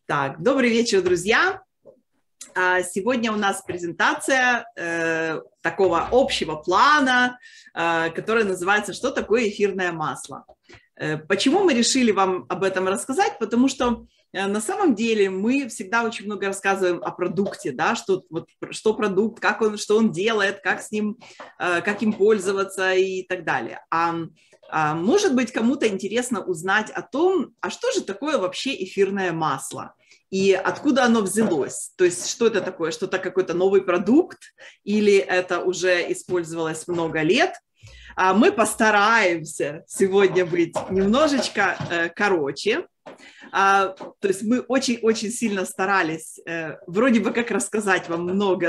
Так, добрый вечер, друзья. Сегодня у нас презентация такого общего плана, которая называется «Что такое эфирное масло?». Почему мы решили вам об этом рассказать? Потому что на самом деле мы всегда очень много рассказываем о продукте, да, что продукт, что он делает, как им пользоваться и так далее. Может быть, кому-то интересно узнать о том, а что же такое вообще эфирное масло и откуда оно взялось. То есть что это такое, что-то какой-то новый продукт или это уже использовалось много лет. Мы постараемся сегодня быть немножечко короче. То есть мы очень-очень сильно старались вроде бы как рассказать вам много,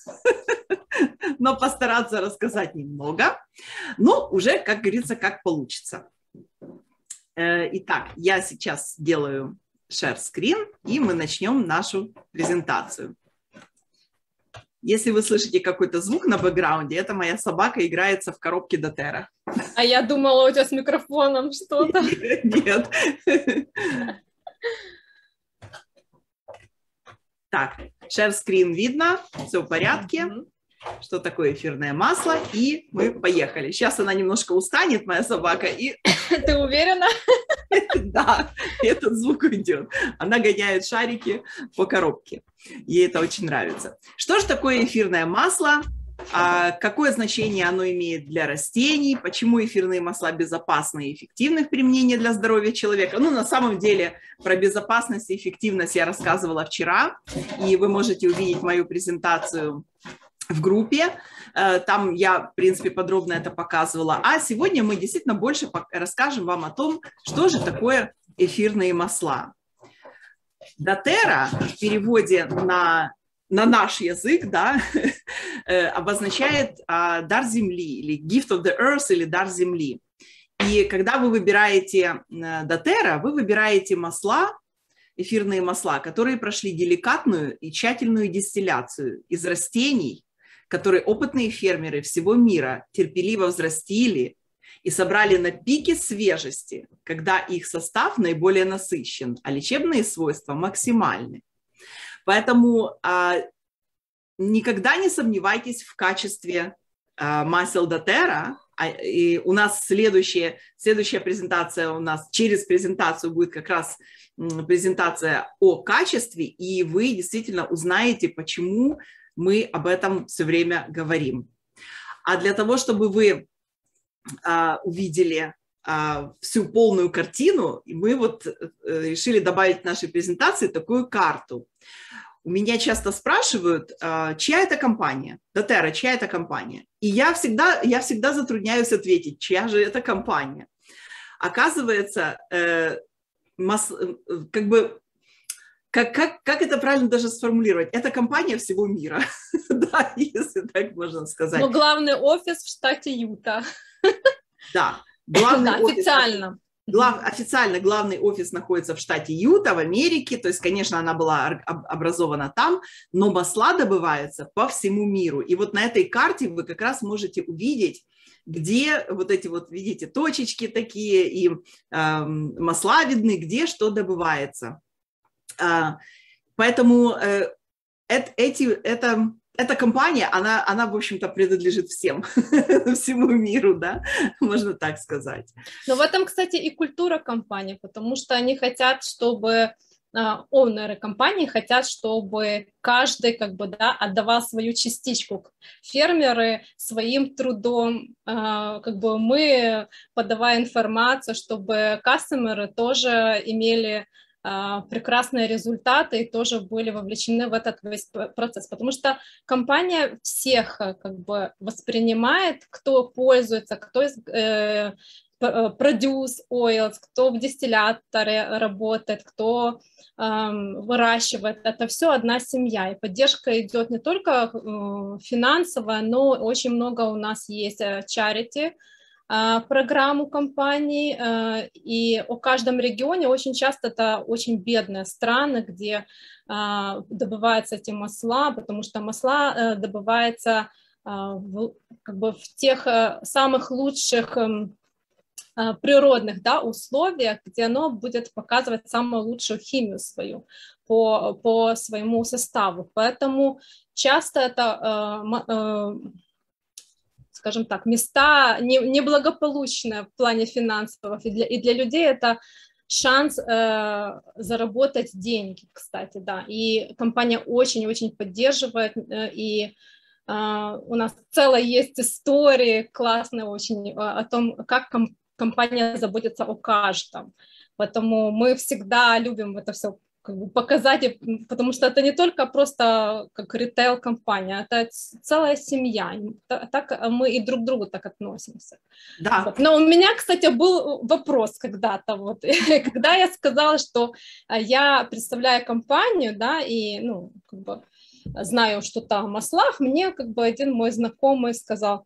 но постараться рассказать немного. Но уже, как говорится, как получится. Итак, я сейчас делаю share screen, и мы начнем нашу презентацию. Если вы слышите какой-то звук на бэкграунде, это моя собака играется в коробке doTERRA. А я думала, у тебя с микрофоном что-то. Нет. Так, share screen видно, все в порядке. Что такое эфирное масло, и мы поехали. Сейчас она немножко устанет, моя собака, и... Ты уверена? Да, этот звук уйдет. Она гоняет шарики по коробке. Ей это очень нравится. Что же такое эфирное масло? Какое значение оно имеет для растений? Почему эфирные масла безопасны и эффективны в применении для здоровья человека? На самом деле, про безопасность и эффективность я рассказывала вчера, и вы можете увидеть мою презентацию в группе, там я, в принципе, подробно это показывала. А сегодня мы действительно больше расскажем вам о том, что же такое эфирные масла. doTERRA в переводе на наш язык, да, обозначает дар земли, или gift of the earth, или дар земли. И когда вы выбираете doTERRA, вы выбираете масла, эфирные масла, которые прошли деликатную и тщательную дистилляцию из растений, которые опытные фермеры всего мира терпеливо взрастили и собрали на пике свежести, когда их состав наиболее насыщен, а лечебные свойства максимальны. Поэтому никогда не сомневайтесь в качестве масел doTERRA. И у нас следующая презентация, через презентацию будет как раз презентация о качестве, и вы действительно узнаете, почему мы об этом все время говорим. А для того, чтобы вы увидели всю полную картину, мы решили добавить в нашей презентации такую карту. У меня часто спрашивают, чья это компания? doTERRA, чья это компания? И я всегда затрудняюсь ответить, чья же это компания. Оказывается, как это правильно даже сформулировать? Это компания всего мира, да, если так можно сказать. Но главный офис в штате Юта. Да, главный офис, официально. Официально главный офис находится в штате Юта, в Америке, то есть, конечно, она была образована там, но масла добываются по всему миру. И вот на этой карте вы как раз можете увидеть, где вот эти видите, точечки такие, и масла видны, где что добывается. Поэтому эта компания, она, в общем-то, принадлежит всему миру, да, можно так сказать. Но в этом, кстати, и культура компании, потому что они хотят, чтобы оунеры компании хотят, чтобы каждый отдавал свою частичку. Фермеры своим трудом, мы, подавая информацию, чтобы кастомеры тоже имели прекрасные результаты и тоже были вовлечены в этот весь процесс, потому что компания всех воспринимает, кто пользуется, кто produce oils, кто в дистилляторе работает, кто выращивает, это все одна семья, и поддержка идет не только финансовая, но очень много у нас есть charity, программу компаний, и о каждом регионе очень часто это очень бедные страны, где добываются эти масла, потому что масла добываются в тех самых лучших природных, да, условиях, где оно будет показывать самую лучшую химию свою по своему составу. Поэтому часто это, скажем так, места неблагополучные в плане финансовых, и для людей это шанс заработать деньги, кстати, да, и компания очень-очень поддерживает, и у нас целая есть история классная очень о том, как компания заботится о каждом, поэтому мы всегда любим это все как бы показать, потому что это не только просто как ритейл-компания, это целая семья, так мы и друг к другу так относимся. Да. Вот. Но у меня, кстати, был вопрос когда-то, вот, когда я сказала, что я представляю компанию, да, и, ну, как бы знаю что-то о маслах, мне как бы один мой знакомый сказал: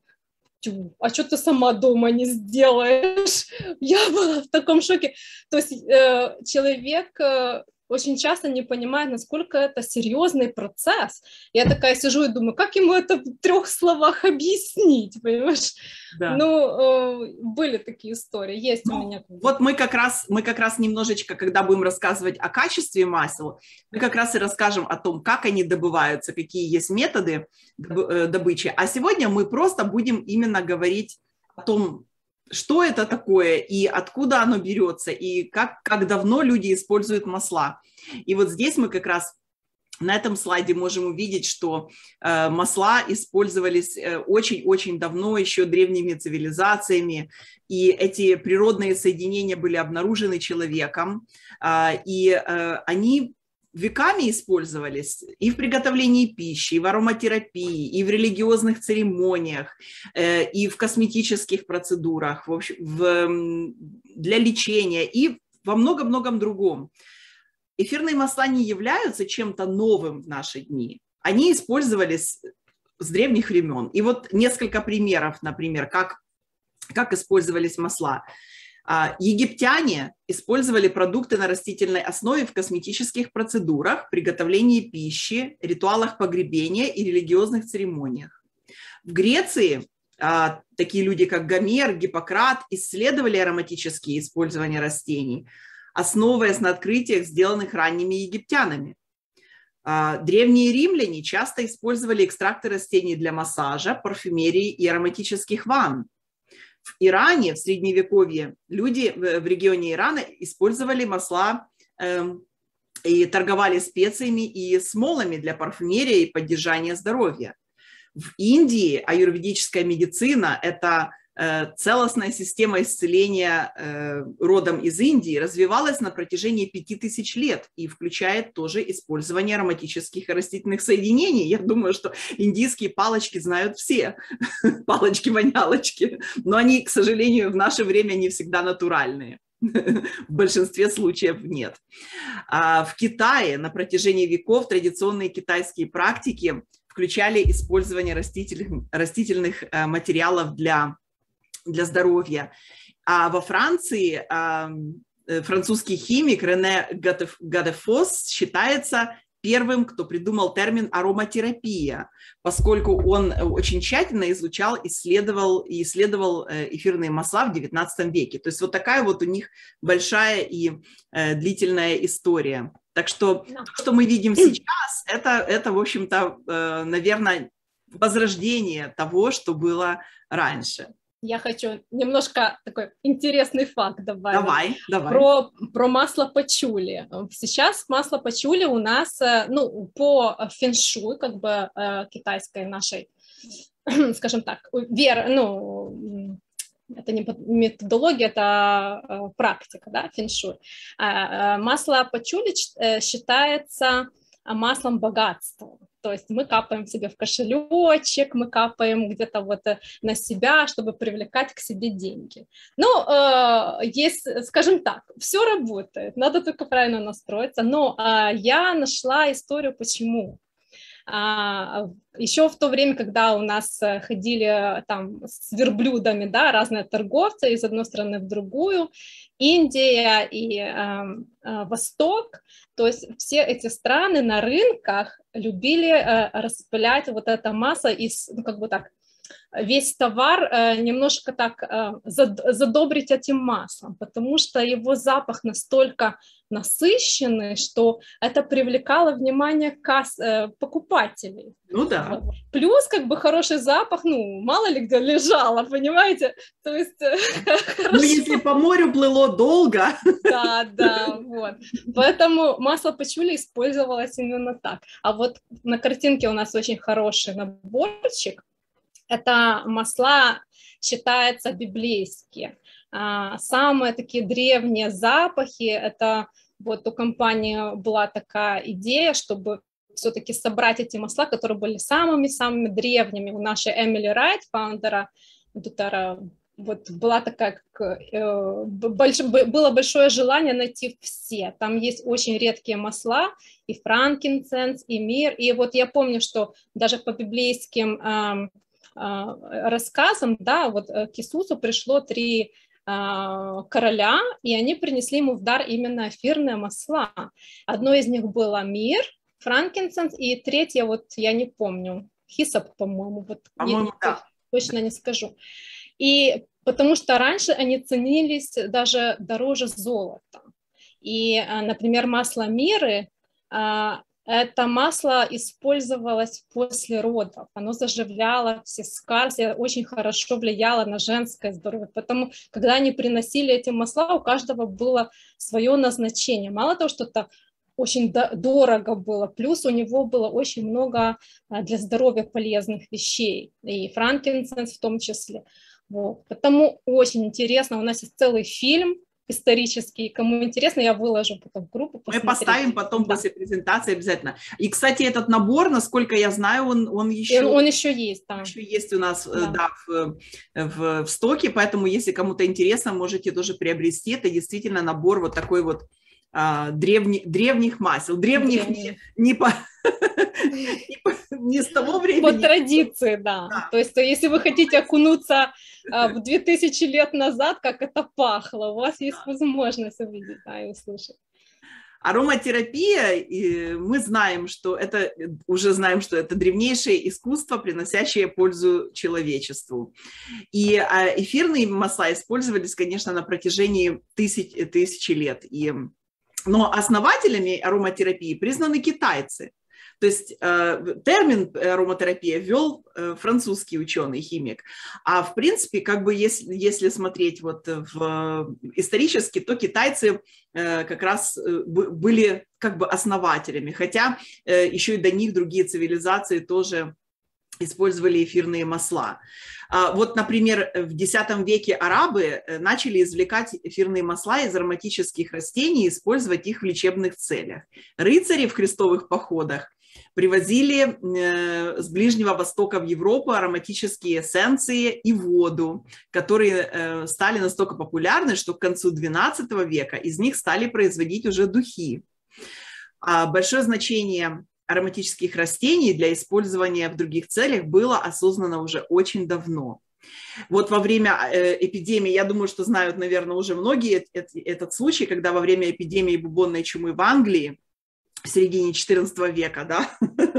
а что ты сама дома не сделаешь? Я была в таком шоке. То есть человек очень часто не понимает, насколько это серьезный процесс. Я такая сижу и думаю, как ему это в 3 словах объяснить, понимаешь? Да. Ну, были такие истории, есть у меня. Вот мы как раз немножечко, когда будем рассказывать о качестве масел, мы как раз и расскажем о том, как они добываются, какие есть методы добычи. А сегодня мы просто будем именно говорить о том, что это такое и откуда оно берется, и как давно люди используют масла. И вот здесь мы как раз на этом слайде можем увидеть, что масла использовались очень-очень давно, еще древними цивилизациями, и эти природные соединения были обнаружены человеком, и они веками использовались и в приготовлении пищи, и в ароматерапии, и в религиозных церемониях, и в косметических процедурах, в общем, для лечения и во многом-многом другом. Эфирные масла не являются чем-то новым в наши дни. Они использовались с древних времен. И вот несколько примеров, например, как использовались масла. Египтяне использовали продукты на растительной основе в косметических процедурах, приготовлении пищи, ритуалах погребения и религиозных церемониях. В Греции такие люди, как Гомер, Гиппократ, исследовали ароматические использования растений, основываясь на открытиях, сделанных ранними египтянами. Древние римляне часто использовали экстракты растений для массажа, парфюмерии и ароматических ванн. В Иране в Средневековье люди в регионе Ирана использовали масла и торговали специями и смолами для парфюмерии и поддержания здоровья. В Индии аюрведическая медицина – это целостная система исцеления родом из Индии, развивалась на протяжении 5000 лет и включает тоже использование ароматических и растительных соединений. Я думаю, что индийские палочки знают все, палочки-вонялочки, но они, к сожалению, в наше время не всегда натуральные. В большинстве случаев нет. В Китае на протяжении веков традиционные китайские практики включали использование растительных материалов для здоровья. А во Франции французский химик Рене Гадефос считается первым, кто придумал термин ароматерапия, поскольку он очень тщательно изучал, исследовал эфирные масла в XIX веке. То есть вот такая вот у них большая и длительная история. Так что то, что мы видим сейчас, это в общем-то, наверное, возрождение того, что было раньше. Я хочу немножко такой интересный факт добавить. Давай. Про масло пачули. Сейчас масло пачули у нас, ну, по фэншуй, как бы китайской нашей, скажем так, это не методология, это практика, да, фэншуй. Масло пачули считается маслом богатства. То есть мы капаем себе в кошелечек, мы капаем где-то вот на себя, чтобы привлекать к себе деньги. Ну, есть, скажем так, все работает, надо только правильно настроиться. Но я нашла историю, почему. Еще в то время, когда у нас ходили там с верблюдами, да, разные торговцы из одной страны в другую, Индия и Восток, то есть все эти страны на рынках любили распылять вот это масло из, ну, как бы так, весь товар немножко так задобрить этим маслом, потому что его запах настолько насыщенный, что это привлекало внимание покупателей. Ну да. Плюс как бы хороший запах, ну, мало ли где лежало, понимаете? То есть... Ну, если по морю плыло долго. Да, вот. Поэтому масло пачули использовалось именно так. А вот на картинке у нас очень хороший наборчик. Это масла, считается, библейские. Самые такие древние запахи, это вот у компании была такая идея, чтобы все-таки собрать эти масла, которые были самыми-самыми древними. У нашей Эмили Райт, фаундера, вот была такая, было большое желание найти все. Там есть очень редкие масла, и франкинценс, и мир. И вот я помню, что даже по библейским рассказам, да, вот к Иисусу пришло 3 короля, и они принесли ему в дар именно эфирные масла. Одно из них было мир, франкинценс, и третье, вот я не помню, хисоп, по-моему, вот да. Точно не скажу. И потому что раньше они ценились даже дороже золота. И, например, масло миры, это масло использовалось после родов, оно заживляло все скарсы, очень хорошо влияло на женское здоровье, потому когда они приносили эти масла, у каждого было свое назначение. Мало того, что это очень дорого было, плюс у него было очень много для здоровья полезных вещей, и франкинценс в том числе. Вот. Потому очень интересно, у нас есть целый фильм исторический, кому интересно, я выложу потом в группу. Мы поставим потом после презентации обязательно. И, кстати, этот набор, насколько я знаю, он еще есть, да. Еще есть у нас в стоке, поэтому если кому-то интересно, можете тоже приобрести. Это действительно набор вот такой вот древних масел. Древних не с того времени. По традиции, да. То есть если вы хотите окунуться в 2000 лет назад, как это пахло, у вас есть возможность увидеть, да, и услышать. Ароматерапия, мы знаем, что это древнейшее искусство, приносящее пользу человечеству. И эфирные масла использовались, конечно, на протяжении тысячи лет. Но основателями ароматерапии признаны китайцы. То есть термин ароматерапия ввел французский ученый, химик. А в принципе, как бы если смотреть вот исторически, то китайцы как раз были как бы основателями. Хотя еще и до них другие цивилизации тоже использовали эфирные масла. Вот, например, в X веке арабы начали извлекать эфирные масла из ароматических растений и использовать их в лечебных целях. Рыцари в крестовых походах привозили с Ближнего Востока в Европу ароматические эссенции и воду, которые стали настолько популярны, что к концу XII века из них стали производить уже духи. Большое значение ароматических растений для использования в других целях было осознано уже очень давно. Вот во время эпидемии, я думаю, что знают, наверное, уже многие этот случай, когда во время эпидемии бубонной чумы в Англии в середине XIV века, да,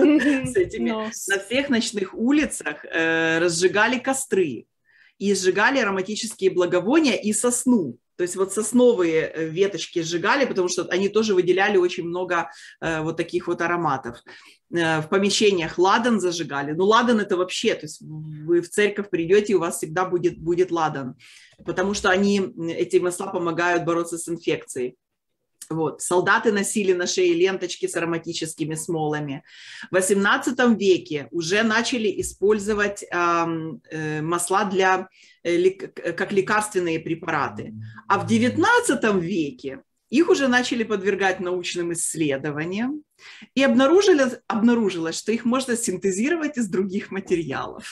на всех ночных улицах разжигали костры и сжигали ароматические благовония и сосну. То есть вот сосновые веточки сжигали, потому что они тоже выделяли очень много вот таких вот ароматов. В помещениях ладан зажигали. Ну, ладан это вообще, то есть вы в церковь придете, и у вас всегда будет ладан, потому что эти масла помогают бороться с инфекцией. Вот. Солдаты носили на шее ленточки с ароматическими смолами. В XVIII веке уже начали использовать масла как лекарственные препараты. А в XIX веке их уже начали подвергать научным исследованиям, и обнаружилось, что их можно синтезировать из других материалов.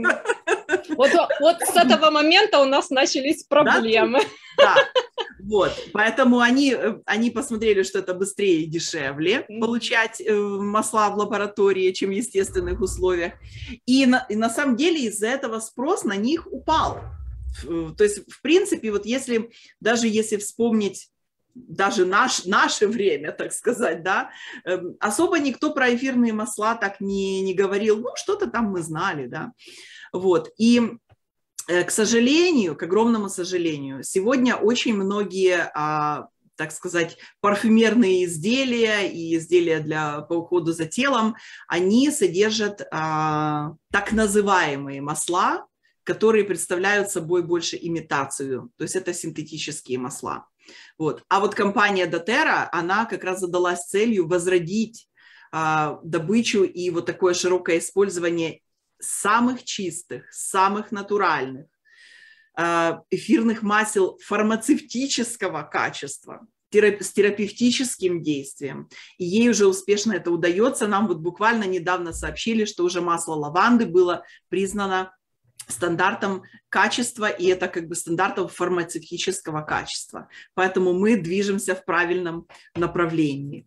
Вот с этого момента у нас начались проблемы. Да. Вот, поэтому они посмотрели, что это быстрее и дешевле получать масла в лаборатории, чем в естественных условиях. И на самом деле из-за этого спрос на них упал. То есть, в принципе, вот даже если вспомнить даже наше время, так сказать, да, особо никто про эфирные масла так не говорил, ну, что-то там мы знали, да. Вот. И, к сожалению, к огромному сожалению, сегодня очень многие, так сказать, парфюмерные изделия и изделия по уходу за телом, они содержат так называемые масла, которые представляют собой больше имитацию, то есть это синтетические масла. Вот. А вот компания doTERRA, она как раз задалась целью возродить добычу и вот такое широкое использование самых чистых, самых натуральных эфирных масел фармацевтического качества с терапевтическим действием. И ей уже успешно это удается. Нам вот буквально недавно сообщили, что уже масло лаванды было признано стандартом качества, и это как бы стандартом фармацевтического качества. Поэтому мы движемся в правильном направлении.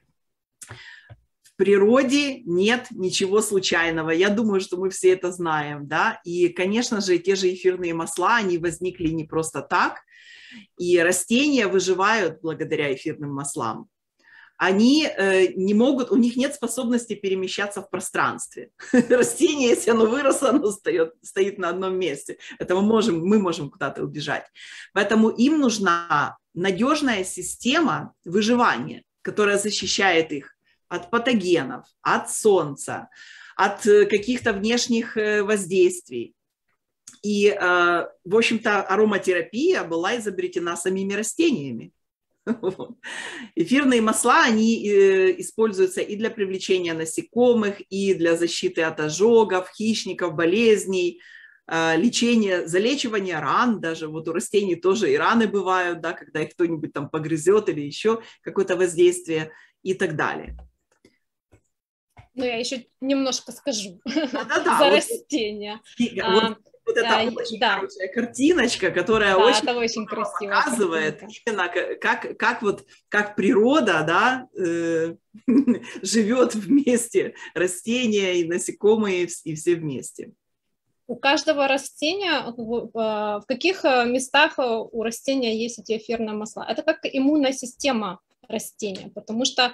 В природе нет ничего случайного. Я думаю, что мы все это знаем, да. И, конечно же, те же эфирные масла, они возникли не просто так. И растения выживают благодаря эфирным маслам. Они не могут, у них нет способности перемещаться в пространстве. Растение, если оно выросло, оно стоит на одном месте. Это мы можем куда-то убежать. Поэтому им нужна надежная система выживания, которая защищает их от патогенов, от солнца, от каких-то внешних воздействий. И, в общем-то, ароматерапия была изобретена самими растениями. Эфирные масла, они используются и для привлечения насекомых, и для защиты от ожогов, хищников, болезней, залечивания ран даже. Вот у растений тоже и раны бывают, да, когда их кто-нибудь там погрызет или еще какое-то воздействие и так далее. Ну, я еще немножко скажу за растения. Вот это очень хорошая картиночка, которая очень показывает именно, как природа, да, живет вместе, растения и насекомые, и все вместе. У каждого растения, в каких местах у растения есть эти эфирные масла? Это как иммунная система растения, потому что,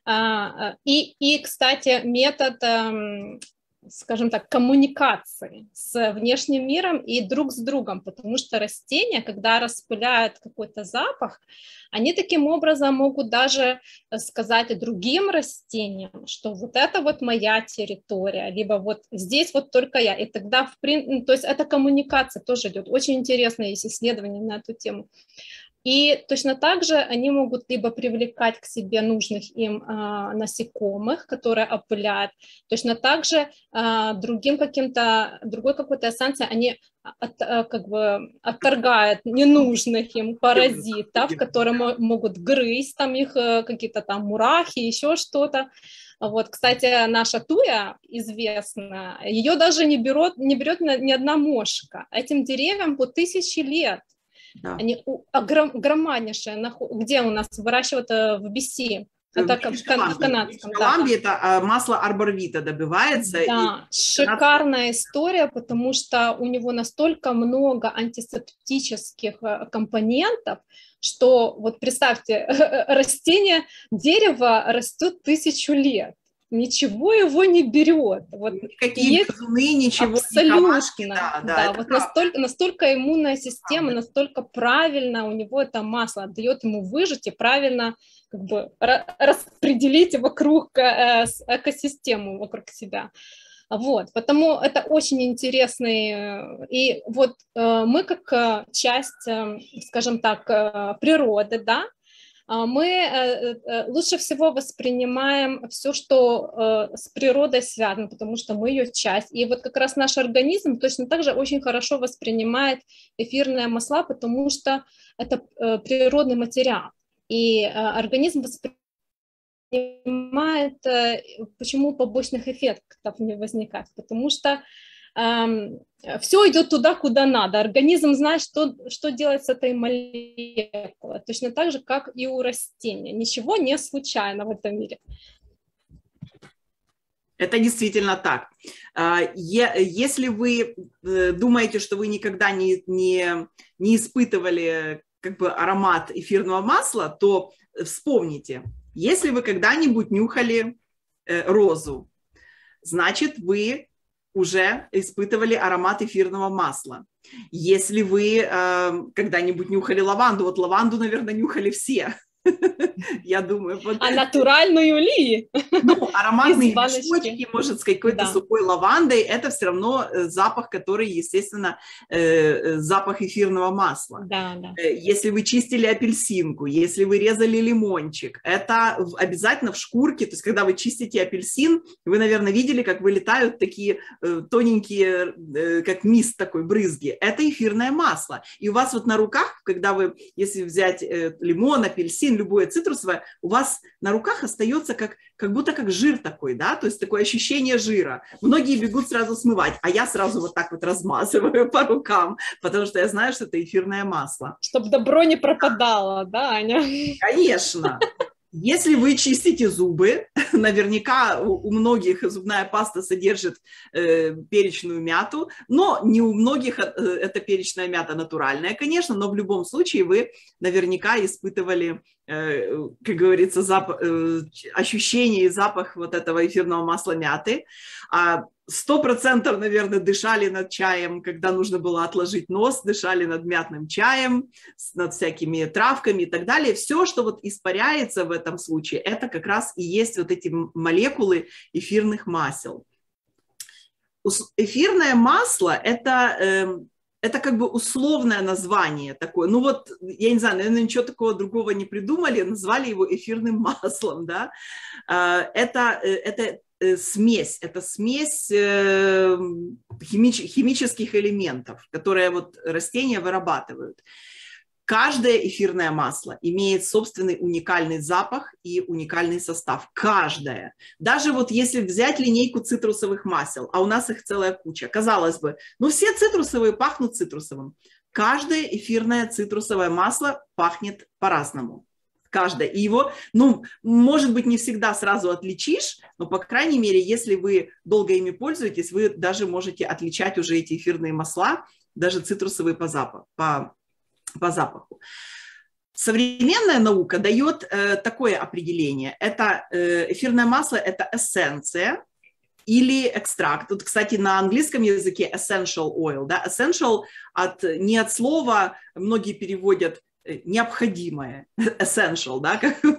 кстати, метод, скажем так, коммуникации с внешним миром и друг с другом, потому что растения, когда распыляют какой-то запах, они таким образом могут даже сказать другим растениям, что вот это вот моя территория, либо вот здесь вот только я, и тогда, то есть эта коммуникация тоже идет. Очень интересно, есть исследования на эту тему. И точно так же они могут либо привлекать к себе нужных им насекомых, которые опыляют, точно так же другой какой-то эссенцией они как бы отторгают ненужных им паразитов, которые могут грызть там их какие-то там мурахи, еще что-то. Вот, кстати, наша туя известна, ее даже не берет ни одна мошка. Этим деревьям по 1000 лет. Да. Они громаднейшие, где у нас выращивают в BC, это в канадском. В Колумбии это масло арборвита добывается. Да, шикарная история, потому что у него настолько много антисептических компонентов, что вот представьте, дерево растет 1000 лет. Ничего его не берет. Вот никакие грызуны, ничего. Абсолютно. Да, вот настолько иммунная система, настолько правильно у него это масло дает ему выжить и правильно как бы распределить вокруг экосистему, вокруг себя. Вот, потому это очень интересный, и вот мы как часть, скажем так, природы, да, мы лучше всего воспринимаем все, что с природой связано, потому что мы ее часть. И вот как раз наш организм точно так же очень хорошо воспринимает эфирные масла, потому что это природный материал. И организм воспринимает, почему побочных эффектов не возникает, потому что все идет туда, куда надо. Организм знает, что делать с этой молекулой. Точно так же, как и у растения. Ничего не случайно в этом мире. Это действительно так. Если вы думаете, что вы никогда не испытывали как бы аромат эфирного масла, то вспомните, если вы когда-нибудь нюхали розу, значит, вы уже испытывали аромат эфирного масла. Если вы когда-нибудь нюхали лаванду, вот лаванду, наверное, нюхали все. Я думаю. Вот. А натуральную ли? Ну, ароматные мешочки, может, с какой-то сухой лавандой, это все равно запах, который, естественно, запах эфирного масла. Да, да. Если вы чистили апельсинку, если вы резали лимончик, это обязательно в шкурке, то есть когда вы чистите апельсин, вы, наверное, видели, как вылетают такие тоненькие, как мист такой, брызги. Это эфирное масло. И у вас вот на руках, когда вы, если взять лимон, апельсин, любое цитрусовое, у вас на руках остается как будто как жир такой, да, то есть такое ощущение жира. Многие бегут сразу смывать, а я сразу вот так вот размазываю по рукам, потому что я знаю, что это эфирное масло. Чтобы добро не пропадало, да, Аня? Конечно. Если вы чистите зубы, наверняка у многих зубная паста содержит перечную мяту, но не у многих эта перечная мята натуральная, конечно, но в любом случае вы наверняка испытывали, как говорится, ощущение и запах вот этого эфирного масла мяты. 100%, наверное, дышали над чаем, когда нужно было отложить нос, дышали над мятным чаем, над всякими травками и так далее. Все, что вот испаряется в этом случае, это как раз и есть вот эти молекулы эфирных масел. Эфирное масло – это как бы условное название такое. Ну вот, я не знаю, наверное, ничего такого другого не придумали, назвали его эфирным маслом, да. Это смесь химических элементов, которые вот растения вырабатывают. Каждое эфирное масло имеет собственный уникальный запах и уникальный состав. Каждое. Даже вот если взять линейку цитрусовых масел, а у нас их целая куча, казалось бы, ну все цитрусовые пахнут цитрусовым. Каждое эфирное цитрусовое масло пахнет по-разному. Каждое. И его, ну, может быть, не всегда сразу отличишь, но, по крайней мере, если вы долго ими пользуетесь, вы даже можете отличать уже эти эфирные масла, даже цитрусовые по запаху. Современная наука дает такое определение. Это эфирное масло – это эссенция или экстракт. Тут, кстати, на английском языке essential oil. Да? Essential не от слова, многие переводят необходимое, essential, да,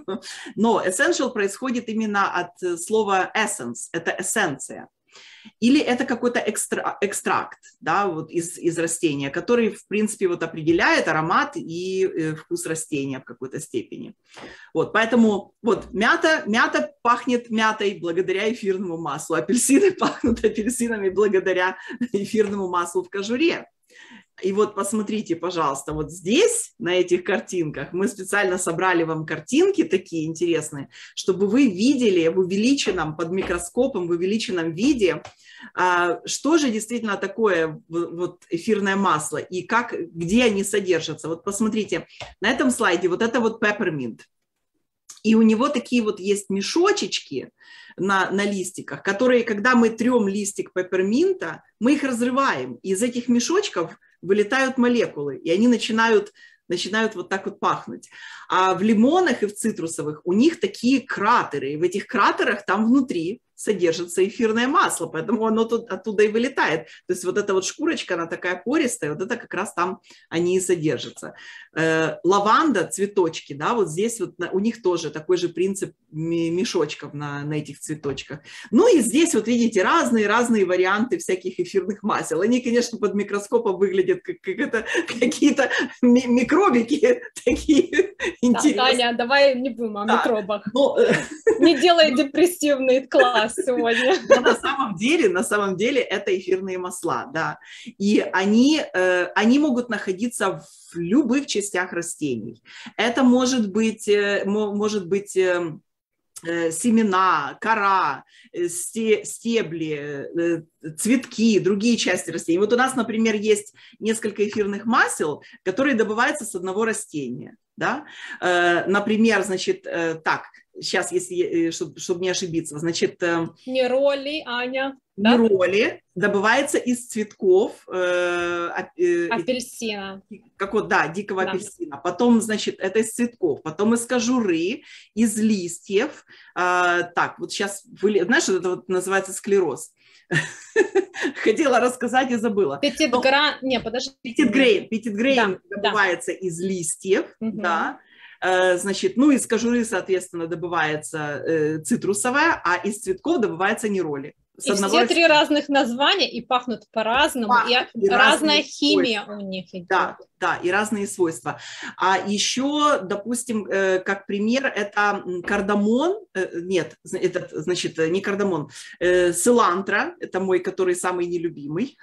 но essential происходит именно от слова essence, это эссенция. Или это какой-то экстракт, да, вот из растения, который, в принципе, вот определяет аромат и вкус растения в какой-то степени. Вот, поэтому вот мята пахнет мятой благодаря эфирному маслу, апельсины пахнут апельсинами благодаря эфирному маслу в кожуре. И вот посмотрите, пожалуйста, вот здесь, на этих картинках, мы специально собрали вам картинки такие интересные, чтобы вы видели в увеличенном, под микроскопом, в увеличенном виде, что же действительно такое вот эфирное масло и где они содержатся. Вот посмотрите, на этом слайде вот это вот peppermint. И у него такие вот есть мешочечки на листиках, которые, когда мы трем листик пепперминта, мы их разрываем. Из этих мешочков вылетают молекулы, и они начинают вот так вот пахнуть. А в лимонах и в цитрусовых у них такие кратеры, и в этих кратерах там внутри содержится эфирное масло, поэтому оно оттуда и вылетает. То есть вот эта вот шкурочка, она такая пористая, вот это как раз там они и содержатся. Лаванда, цветочки, да, вот здесь вот у них тоже такой же принцип мешочков на этих цветочках. Ну и здесь вот видите разные варианты всяких эфирных масел. Они, конечно, под микроскопом выглядят как какие-то микробики такие интересные. Да, Таня, давай не будем о микробах. Не делай депрессивный класс сегодня. Но на самом деле это эфирные масла, да. И они могут находиться в любых частях растений. Это может быть семена, кора, стебли, цветки, другие части растений. Вот у нас, например, есть несколько эфирных масел, которые добываются с одного растения. Да? Например, значит, так, сейчас, чтобы не ошибиться, значит... Нероли, Аня. Нероли добывается из цветков апельсина. Дикого апельсина. Потом, значит, это из цветков, потом из кожуры, из листьев. Так, вот сейчас, знаешь, это вот называется склероз. Хотела рассказать и забыла. Петитгрейн, не, подожди. Петитгрейн добывается из листьев, да. Значит, ну, из кожуры, соответственно, добывается цитрусовая, а из цветков добывается нероли. И все 3 разных названия и пахнут по-разному, и разная химия у них идет. Да, и разные свойства. А еще, допустим, как пример, это кардамон, нет, это, значит, не кардамон, силантро, это мой, который самый нелюбимый,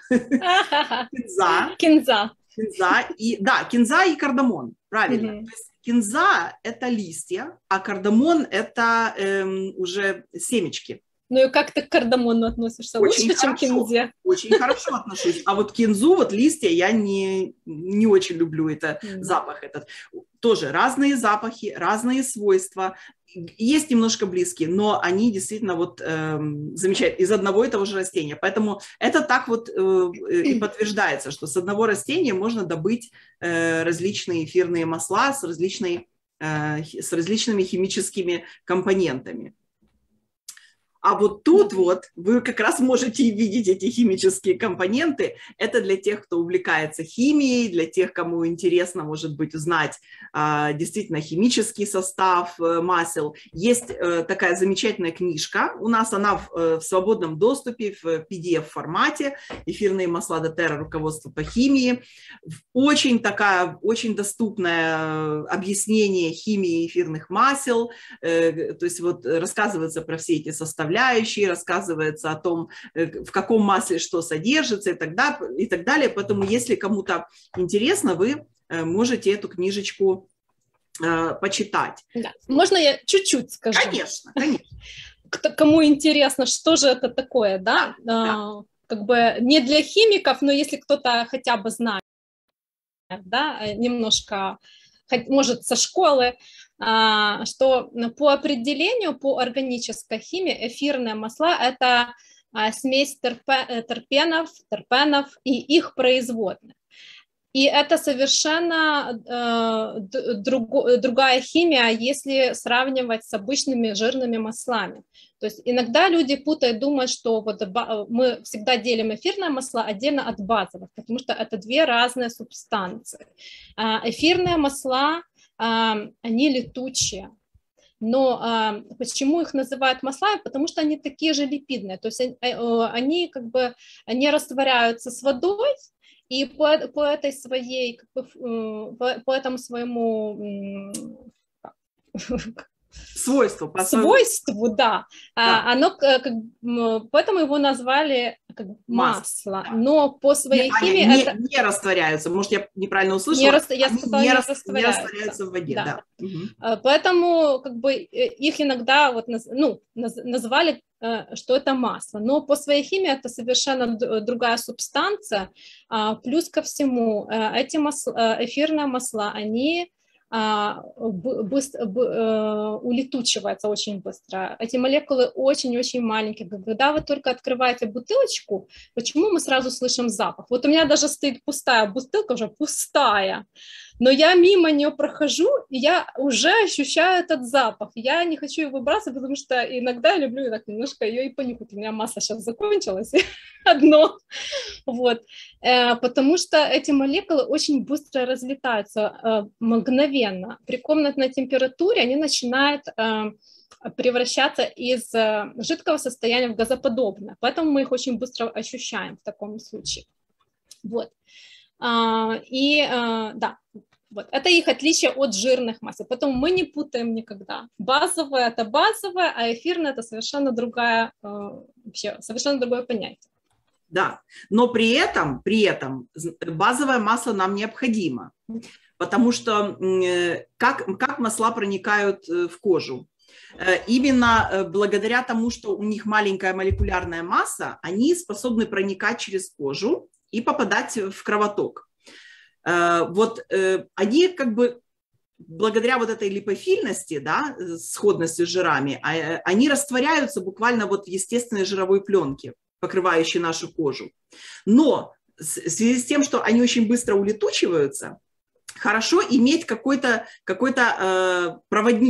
кинза, кинза и кардамон, правильно. То есть кинза – это листья, а кардамон – это уже семечки. Ну и как ты к кардамону относишься? Очень лучше, хорошо, чем к кинзе? Очень хорошо отношусь. А вот кинзу, вот листья, я не очень люблю запах этот. Тоже разные запахи, разные свойства. Есть немножко близкие, но они действительно вот замечательные, из одного и того же растения. Поэтому это так вот и подтверждается, что с одного растения можно добыть различные эфирные масла с различными химическими компонентами. А вот тут вот вы как раз можете видеть эти химические компоненты. Это для тех, кто увлекается химией, для тех, кому интересно, может быть, узнать действительно химический состав масел. Есть такая замечательная книжка. У нас она в свободном доступе, в PDF-формате. «Эфирные масла доTERRA. Руководство по химии». Очень доступное объяснение химии эфирных масел. То есть вот рассказывается про все эти составляющие, рассказывается о том, в каком масле что содержится и так далее. Поэтому, если кому-то интересно, вы можете эту книжечку почитать. Да. Можно я чуть-чуть скажу? Конечно. Кому интересно, что же это такое, да? Как бы не для химиков, но если кто-то хотя бы знает, да, немножко, может, со школы, что по определению, по органической химии, эфирные масла – это смесь терпенов и их производных. И это совершенно другая химия, если сравнивать с обычными жирными маслами. То есть иногда люди путают, думают, что вот мы всегда делим эфирные масла отдельно от базовых, потому что это 2 разные субстанции. Эфирные масла, они летучие. Но почему их называют маслами? Потому что они такие же липидные. То есть они как бы не растворяются с водой, и по этому своему свойству, да. Оно, поэтому его назвали как масло. Но по своей химии это не растворяются. Может, я неправильно услышала? Не растворяются в воде, да. Поэтому как бы их иногда вот, называли, что это масло. Но по своей химии это совершенно другая субстанция. Плюс ко всему, эти эфирные масла, они улетучивается очень быстро. Эти молекулы очень-очень маленькие. Когда вы только открываете бутылочку, почему мы сразу слышим запах? Вот у меня даже стоит пустая бутылка, уже пустая, но я мимо нее прохожу, и я уже ощущаю этот запах. Я не хочу ее выбрасывать, потому что иногда я люблю так немножко ее и понюхать. У меня масло сейчас закончилось, одно. Вот. Потому что эти молекулы очень быстро разлетаются, мгновенно. При комнатной температуре они начинают превращаться из жидкого состояния в газоподобное. Поэтому мы их очень быстро ощущаем в таком случае. Вот. Да, вот. Это их отличие от жирных масел. Поэтому мы не путаем никогда. Базовое – это базовое, а эфирное – это совершенно другое понятие. Да, но при этом базовое масло нам необходимо, потому что как масла проникают в кожу? Именно благодаря тому, что у них маленькая молекулярная масса, они способны проникать через кожу и попадать в кровоток. Вот они как бы благодаря вот этой липофильности, да, сходности с жирами, они растворяются буквально вот в естественной жировой пленке, покрывающей нашу кожу. Но в связи с тем, что они очень быстро улетучиваются, хорошо иметь какой-то проводник,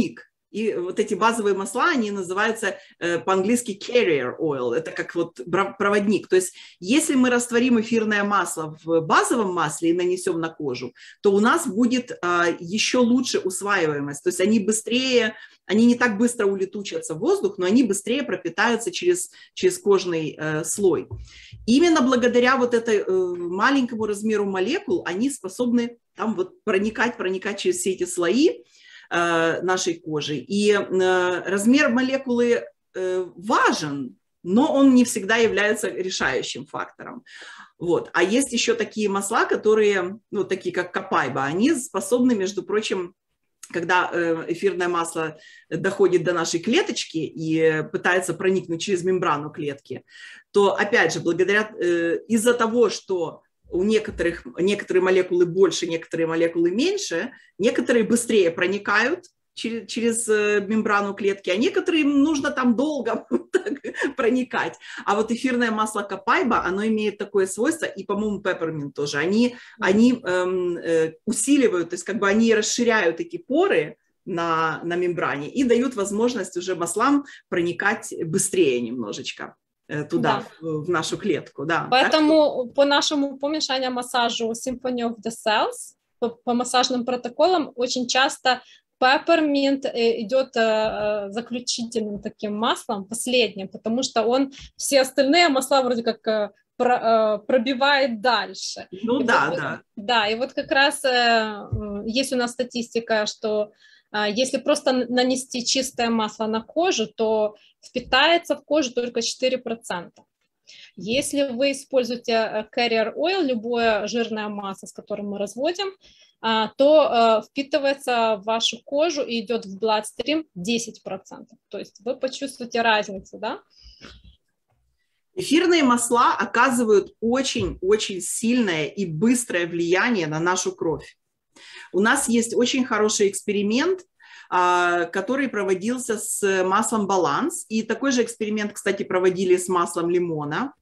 И вот эти базовые масла, они называются по-английски carrier oil, это как вот проводник. То есть если мы растворим эфирное масло в базовом масле и нанесем на кожу, то у нас будет еще лучше усваиваемость. То есть они быстрее, они не так быстро улетучатся в воздух, но они быстрее пропитаются через кожный слой. Именно благодаря вот этой маленькому размеру молекул они способны там вот проникать через все эти слои нашей кожи. И размер молекулы важен, но он не всегда является решающим фактором. Вот. А есть еще такие масла, которые, ну, такие как Copaiba, они способны, между прочим, когда эфирное масло доходит до нашей клеточки и пытается проникнуть через мембрану клетки, то, опять же, из-за того, что у некоторые молекулы больше, некоторые молекулы меньше, некоторые быстрее проникают через мембрану клетки, а некоторым нужно там долго проникать. А вот эфирное масло Copaiba, оно имеет такое свойство, и, по-моему, Peppermint тоже, они усиливают, то есть как бы они расширяют эти поры на мембране и дают возможность уже маслам проникать быстрее немножечко туда, да, в нашу клетку. Да. Поэтому по нашему, помнишь, Аня, массажу Symphony of the Cells, по массажным протоколам очень часто Peppermint идет заключительным таким маслом, последним, потому что он все остальные масла вроде как пробивает дальше. Ну и да, вот, да. Да, и вот как раз есть у нас статистика, что если просто нанести чистое масло на кожу, то впитается в кожу только 4%. Если вы используете carrier oil, любое жирное масло, с которым мы разводим, то впитывается в вашу кожу и идет в bloodstream 10%. То есть вы почувствуете разницу, да? Эфирные масла оказывают очень-очень сильное и быстрое влияние на нашу кровь. У нас есть очень хороший эксперимент, который проводился с маслом Баланс. И такой же эксперимент, кстати, проводили с маслом лимона.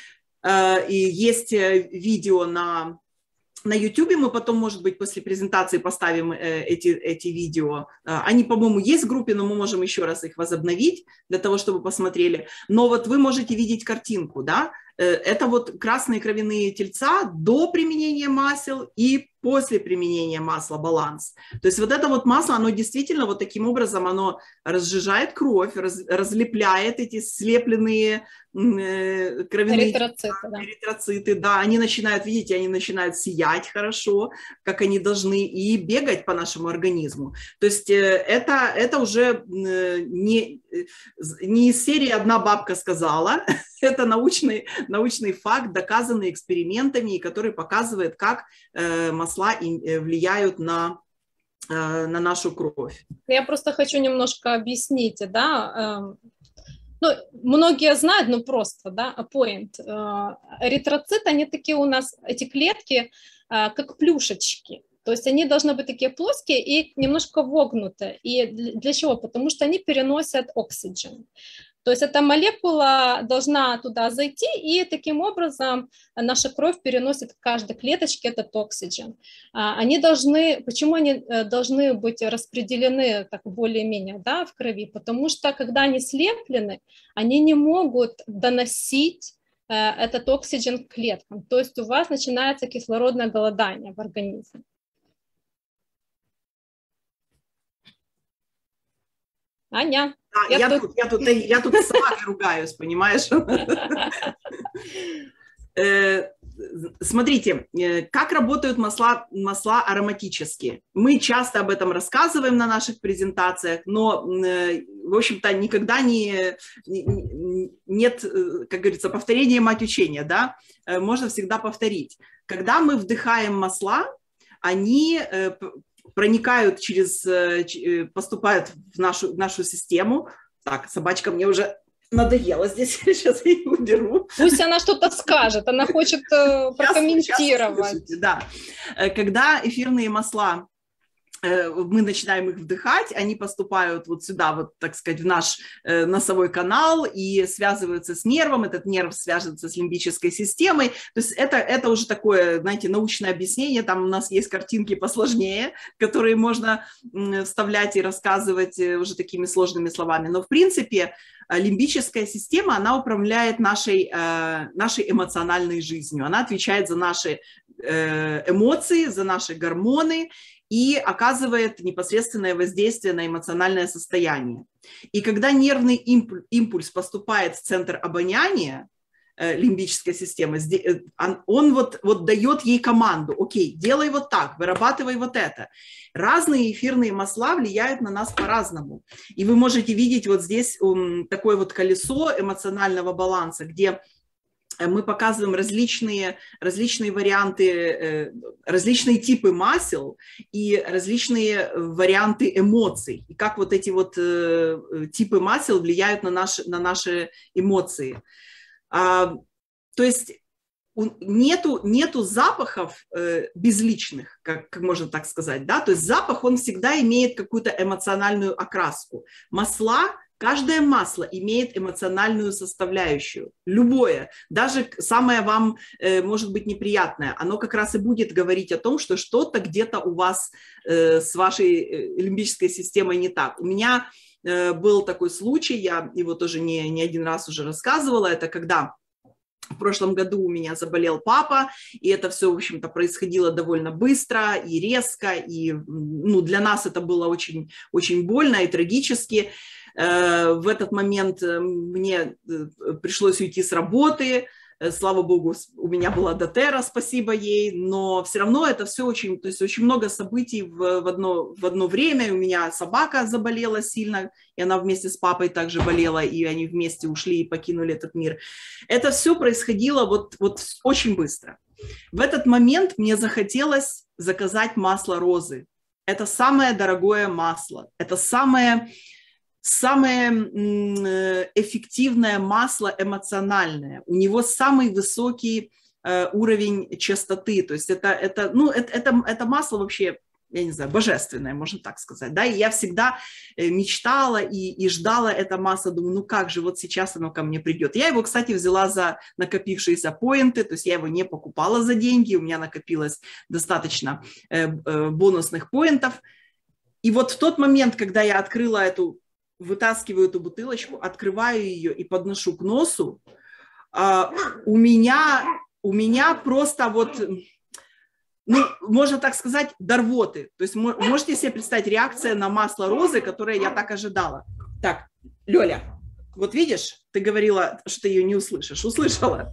И есть видео на YouTube, мы потом, может быть, после презентации поставим эти видео. Они, по-моему, есть в группе, но мы можем еще раз их возобновить для того, чтобы посмотрели. Но вот вы можете видеть картинку, да? Это вот красные кровяные тельца до применения масел и после применения масла Баланс. То есть вот это вот масло, оно действительно вот таким образом, оно разжижает кровь, разлепляет эти слепленные кровяные эритроциты, да, они начинают, видите, они начинают сиять хорошо, как они должны, и бегать по нашему организму. То есть это уже не из серии «Одна бабка сказала», это научный факт, доказанный экспериментами, и который показывает, как масла влияют на нашу кровь. Я просто хочу немножко объяснить, да. Ну, многие знают, но просто, да, point. Эритроциты, они такие у нас, эти клетки, как плюшечки. То есть они должны быть такие плоские и немножко вогнутые. И для чего? Потому что они переносят оксиген. То есть эта молекула должна туда зайти, и таким образом наша кровь переносит в каждой клеточке этот оксиген. Почему они должны быть распределены так более-менее, да, в крови? Потому что когда они слеплены, они не могут доносить этот оксиген к клеткам. То есть у вас начинается кислородное голодание в организме. Аня. Да, я тут сама ругаюсь, понимаешь? Смотрите, как работают масла ароматические. Мы часто об этом рассказываем на наших презентациях, но, в общем-то, никогда нет, как говорится, повторения мать учения, да? Можно всегда повторить. Когда мы вдыхаем масла, они проникают поступают в нашу систему. Так, собачка мне уже надоела здесь, сейчас я ее уберу. Пусть она что-то скажет, она хочет прокомментировать. Сейчас, да. Когда эфирные масла мы начинаем их вдыхать, они поступают вот сюда, вот, так сказать, в наш носовой канал и связываются с нервом, этот нерв связывается с лимбической системой, то есть это уже такое, знаете, научное объяснение, там у нас есть картинки посложнее, которые можно вставлять и рассказывать уже такими сложными словами, но в принципе лимбическая система, она управляет нашей эмоциональной жизнью, она отвечает за наши эмоции, за наши гормоны, и оказывает непосредственное воздействие на эмоциональное состояние. И когда нервный импульс поступает в центр обоняния, лимбической системы, он вот дает ей команду: окей, делай вот так, вырабатывай вот это. Разные эфирные масла влияют на нас по-разному. И вы можете видеть вот здесь такое вот колесо эмоционального баланса, где мы показываем различные варианты, различные типы масел и различные варианты эмоций. И как вот эти вот типы масел влияют на наши эмоции. То есть нету запахов безличных, как можно так сказать. Да? То есть запах, он всегда имеет какую-то эмоциональную окраску. Каждое масло имеет эмоциональную составляющую, любое, даже самое вам, может быть, неприятное, оно как раз и будет говорить о том, что что-то где-то у вас с вашей лимбической системой не так. У меня был такой случай, я его тоже не один раз уже рассказывала, это когда в прошлом году у меня заболел папа, и это все, в общем-то, происходило довольно быстро и резко, и для нас это было очень, очень больно и трагически. В этот момент мне пришлось уйти с работы, слава богу, у меня была доTERRA, спасибо ей, но все равно это все очень, то есть очень много событий в одно время. У меня собака заболела сильно, и она вместе с папой также болела, и они вместе ушли и покинули этот мир. Это все происходило вот очень быстро. В этот момент мне захотелось заказать масло розы. Это самое дорогое масло, это самое эффективное масло эмоциональное. У него самый высокий уровень частоты. То есть это масло вообще, я не знаю, божественное, можно так сказать. Да? И я всегда мечтала и ждала это масло. Думаю, как же, вот сейчас оно ко мне придет. Я его, кстати, взяла за накопившиеся поинты, то есть я его не покупала за деньги, у меня накопилось достаточно бонусных поинтов. И вот в тот момент, когда я вытаскиваю эту бутылочку, открываю ее и подношу к носу, у меня просто вот, можно так сказать, до рвоты. То есть можете себе представить реакция на масло розы, которое я так ожидала. Так, Лёля, вот видишь, ты говорила, что ты ее не услышишь. Услышала.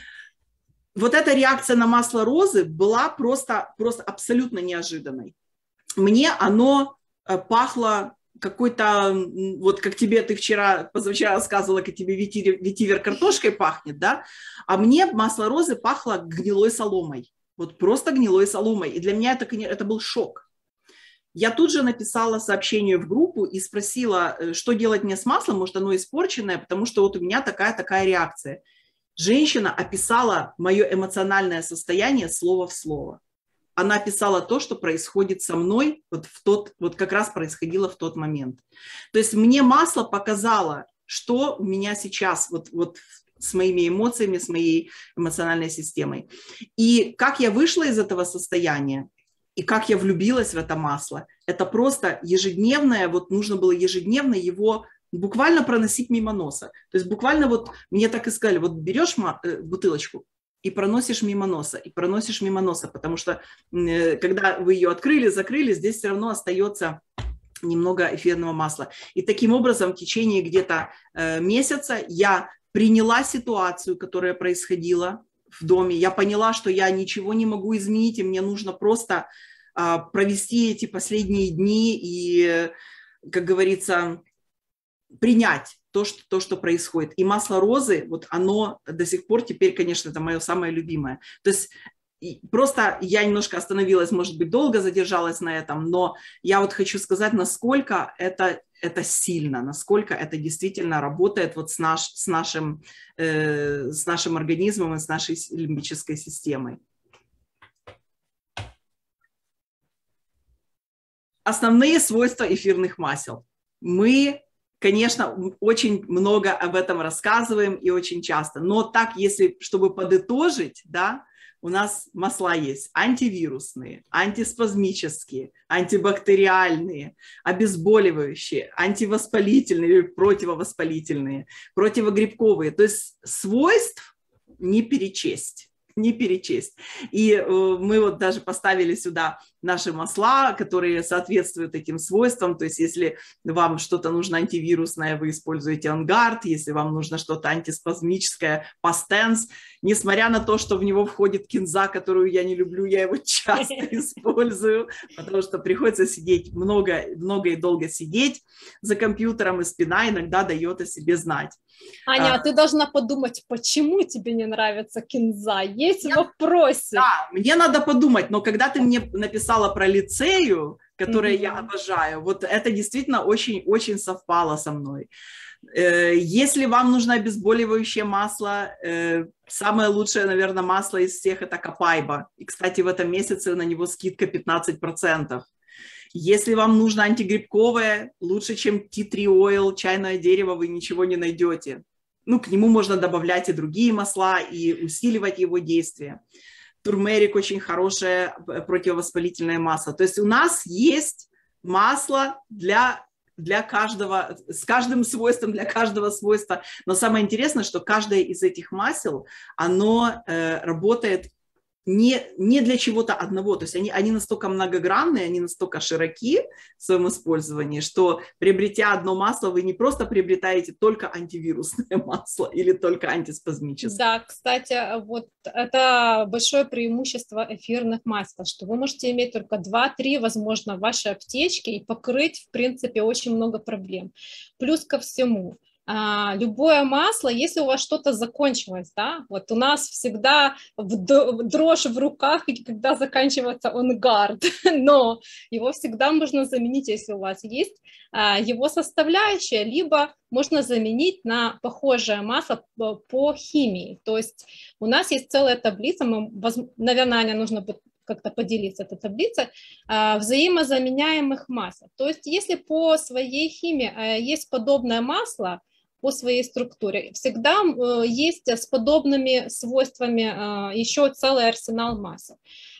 Вот эта реакция на масло розы была просто абсолютно неожиданной. Мне оно пахло какой-то, вот как ты позавчера рассказывала, как тебе ветивер картошкой пахнет, да, а мне масло розы пахло гнилой соломой, вот просто гнилой соломой, и для меня это был шок. Я тут же написала сообщение в группу и спросила, что делать мне с маслом, может оно испорченное, потому что вот у меня такая реакция. Женщина описала мое эмоциональное состояние слово в слово. Она описала то, что происходит со мной, вот как раз происходило в тот момент. То есть мне масло показало, что у меня сейчас вот с моими эмоциями, с моей эмоциональной системой. И как я вышла из этого состояния, и как я влюбилась в это масло, это просто ежедневное, вот нужно было ежедневно его буквально проносить мимо носа. То есть буквально вот мне так и сказали, вот берешь бутылочку, и проносишь мимо носа, потому что когда вы ее открыли, закрыли, здесь все равно остается немного эфирного масла. И таким образом в течение где-то месяца я приняла ситуацию, которая происходила в доме, я поняла, что я ничего не могу изменить, и мне нужно просто провести эти последние дни и, как говорится, принять то, что происходит. И масло розы, вот оно до сих пор теперь, конечно, это мое самое любимое. То есть просто я немножко остановилась, может быть, долго задержалась на этом, но я вот хочу сказать, насколько это сильно, насколько это действительно работает вот с нашим организмом и с нашей лимбической системой. основные свойства эфирных масел. Мы, конечно, очень много об этом рассказываем и очень часто, но так, если, чтобы подытожить, да, у нас масла есть антивирусные, антиспазмические, антибактериальные, обезболивающие, антивоспалительные, противовоспалительные, противогрибковые. То есть свойств не перечесть. Не перечесть. И мы вот даже поставили сюда наши масла, которые соответствуют этим свойствам. То есть если вам что-то нужно антивирусное, вы используете OnGuard. Если вам нужно что-то антиспазмическое, Pastens. Несмотря на то, что в него входит кинза, которую я не люблю, я его часто использую, потому что приходится сидеть много и долго сидеть за компьютером, и спина иногда дает о себе знать. Аня, а ты должна подумать, почему тебе не нравится кинза? Есть вопросы. Да, мне надо подумать, но когда ты мне написала про лицею, которую я обожаю, вот это действительно очень-очень совпало со мной. Если вам нужно обезболивающее масло, самое лучшее, наверное, масло из всех – это Копайба. И, кстати, в этом месяце на него скидка 15%. Если вам нужно антигрибковое, лучше, чем Tea Tree Oil, чайное дерево, вы ничего не найдете. Ну, к нему можно добавлять и другие масла, и усиливать его действие. Турмерик очень хорошее противовоспалительное масло. То есть у нас есть масло для каждого, с каждым свойством, для каждого свойства. Но самое интересное, что каждое из этих масел, оно работает не для чего-то одного, то есть они настолько многогранные, они настолько широки в своем использовании, что приобретя одно масло, вы не просто приобретаете только антивирусное масло или только антиспазмическое. Да, кстати, вот это большое преимущество эфирных масел, что вы можете иметь только 2-3, возможно, в вашей аптечке и покрыть, в принципе, очень много проблем. Плюс ко всему, любое масло, если у вас что-то закончилось, да, вот у нас всегда дрожь в руках, когда заканчивается OnGuard, но его всегда можно заменить, если у вас есть его составляющая, либо можно заменить на похожее масло по химии. То есть у нас есть целая таблица, наверное, Аня, нужно будет как-то поделиться этой таблицей, взаимозаменяемых масел. То есть если по своей химии есть подобное масло, по своей структуре, всегда есть с подобными свойствами еще целый арсенал масел.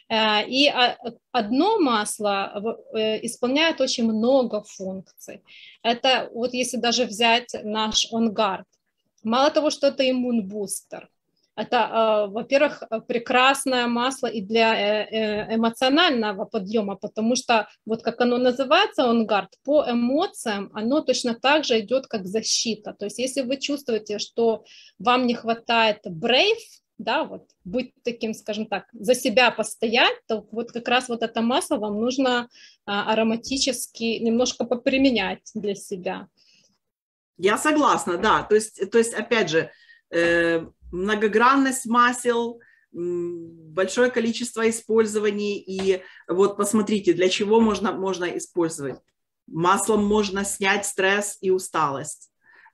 И одно масло исполняет очень много функций. Это вот если даже взять наш OnGuard. Мало того, что это иммунбустер, это, во-первых, прекрасное масло и для эмоционального подъема, потому что, вот как оно называется, OnGuard, по эмоциям оно точно так же идет, как защита. То есть если вы чувствуете, что вам не хватает brave, да, вот быть таким, скажем так, за себя постоять, то вот как раз вот это масло вам нужно ароматически немножко поприменять для себя. Я согласна, да. То есть опять же, многогранность масел, большое количество использований. И вот посмотрите, для чего можно использовать. Маслом можно снять стресс и усталость.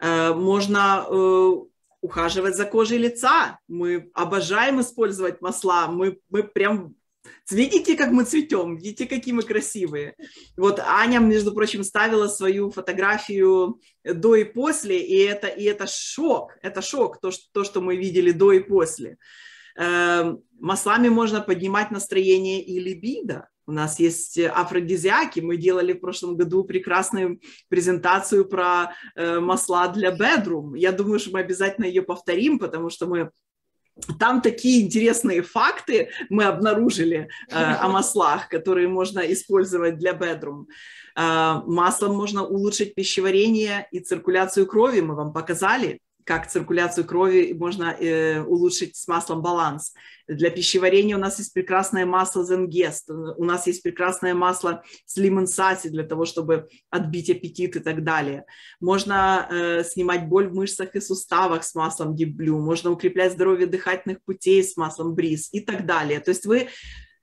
Можно ухаживать за кожей лица. Мы обожаем использовать масла. Мы прям... Видите, как мы цветем? Видите, какие мы красивые? Вот Аня, между прочим, ставила свою фотографию до и после, и это шок. Это шок, то, что мы видели до и после. Маслами можно поднимать настроение и либидо. У нас есть афродизиаки. Мы делали в прошлом году прекрасную презентацию про масла для bedroom. Я думаю, что мы обязательно ее повторим, потому что там такие интересные факты мы обнаружили о маслах, которые можно использовать для bedroom. Маслом можно улучшить пищеварение и циркуляцию крови. Мы вам показали, как циркуляцию крови можно улучшить с маслом баланс. Для пищеварения у нас есть прекрасное масло Zengest, у нас есть прекрасное масло с лимонсаси для того, чтобы отбить аппетит и так далее. Можно снимать боль в мышцах и суставах с маслом Deep Blue, можно укреплять здоровье дыхательных путей с маслом Breeze и так далее. То есть вы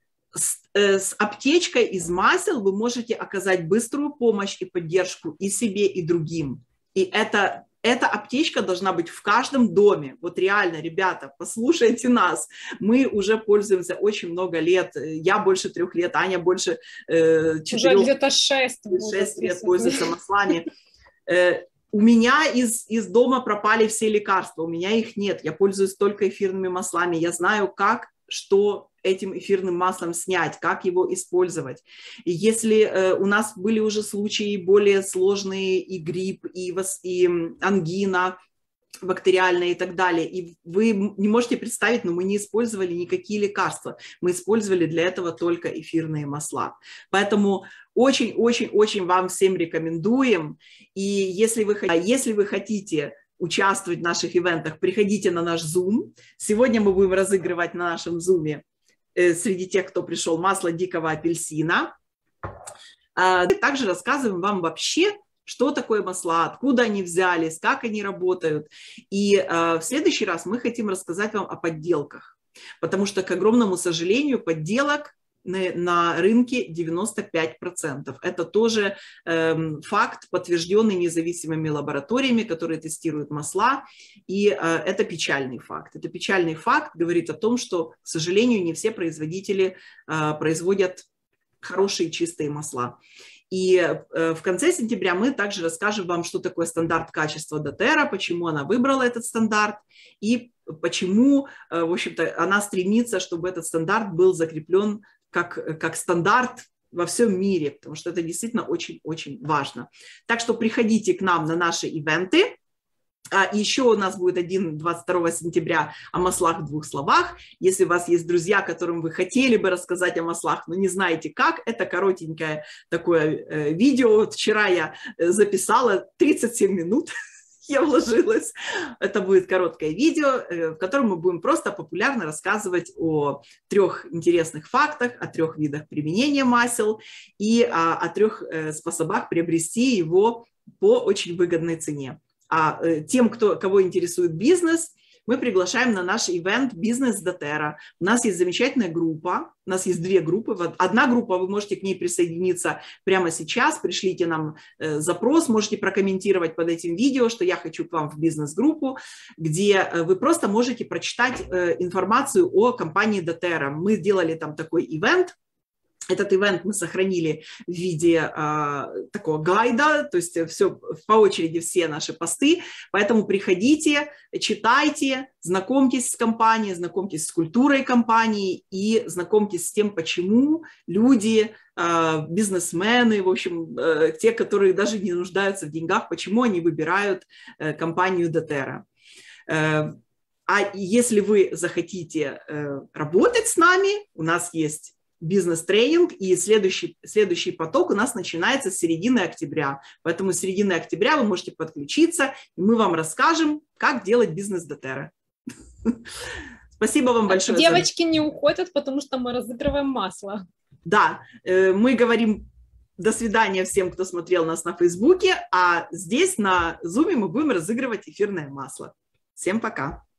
с аптечкой из масел вы можете оказать быструю помощь и поддержку и себе, и другим. И это Эта аптечка должна быть в каждом доме. Вот реально, ребята, послушайте нас. Мы уже пользуемся очень много лет. Я больше 3 лет, Аня больше 4. Уже где-то 6 лет пользуется маслами. У меня из дома пропали все лекарства, у меня их нет. Я пользуюсь только эфирными маслами. Я знаю, что этим эфирным маслом снять, как его использовать. И если у нас были уже случаи более сложные, и грипп, и ангина бактериальная и так далее, и вы не можете представить, но мы не использовали никакие лекарства, мы использовали для этого только эфирные масла. Поэтому очень-очень-очень вам всем рекомендуем, и если вы хотите участвовать в наших ивентах, приходите на наш Zoom. Сегодня мы будем разыгрывать на нашем Zoom среди тех, кто пришел, масло дикого апельсина. Также рассказываем вам вообще, что такое масла, откуда они взялись, как они работают. И в следующий раз мы хотим рассказать вам о подделках, потому что, к огромному сожалению, подделок на рынке 95%. Это тоже факт, подтвержденный независимыми лабораториями, которые тестируют масла, и это печальный факт. Это печальный факт, говорит о том, что, к сожалению, не все производители производят хорошие чистые масла. И в конце сентября мы также расскажем вам, что такое стандарт качества доTERRA, почему она выбрала этот стандарт и почему, в общем-то, она стремится, чтобы этот стандарт был закреплен как стандарт во всем мире, потому что это действительно очень-очень важно. Так что приходите к нам на наши ивенты. Еще у нас будет один 22 сентября о маслах в 2 словах. Если у вас есть друзья, которым вы хотели бы рассказать о маслах, но не знаете как, это коротенькое такое видео. Вот вчера я записала 37 минут. Я вложилась. Это будет короткое видео, в котором мы будем просто популярно рассказывать о 3 интересных фактах, о 3 видах применения масел и о 3 способах приобрести его по очень выгодной цене. А тем, кого интересует бизнес, мы приглашаем на наш ивент «Бизнес доTERRA». У нас есть замечательная группа, у нас есть 2 группы. Одна группа, вы можете к ней присоединиться прямо сейчас, пришлите нам запрос, можете прокомментировать под этим видео, что я хочу к вам в бизнес-группу, где вы просто можете прочитать информацию о компании доTERRA. Мы сделали там такой ивент. Этот ивент мы сохранили в виде такого гайда, то есть все по очереди, все наши посты, поэтому приходите, читайте, знакомьтесь с компанией, знакомьтесь с культурой компании и знакомьтесь с тем, почему люди, бизнесмены, в общем, те, которые даже не нуждаются в деньгах, почему они выбирают компанию доTERRA. А если вы захотите работать с нами, у нас есть бизнес-тренинг, и следующий поток у нас начинается с середины октября. Поэтому с середины октября вы можете подключиться, и мы вам расскажем, как делать бизнес доTERRA. Спасибо вам большое. Девочки не уходят, потому что мы разыгрываем масло. Да, мы говорим до свидания всем, кто смотрел нас на Фейсбуке, а здесь на Зуме мы будем разыгрывать эфирное масло. Всем пока.